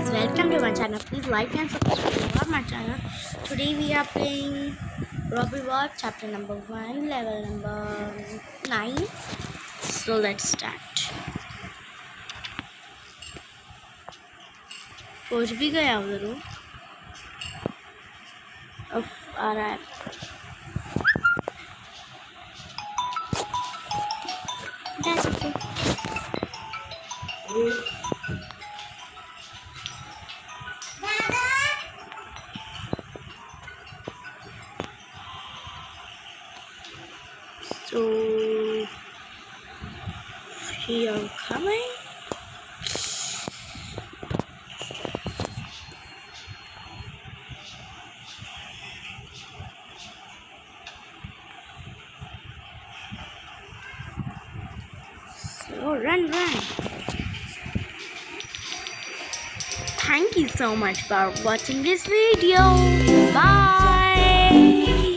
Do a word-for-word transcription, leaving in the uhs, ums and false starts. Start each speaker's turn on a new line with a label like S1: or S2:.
S1: guys, welcome to my channel. Please like and subscribe to my channel. Today we are playing Robbery chapter number one, level number nine. So let's start. पहुंच भी गया उधर वो अब आ रहा है. That's okay. So we are coming. So run, run. Thank you so much for watching this video. Bye.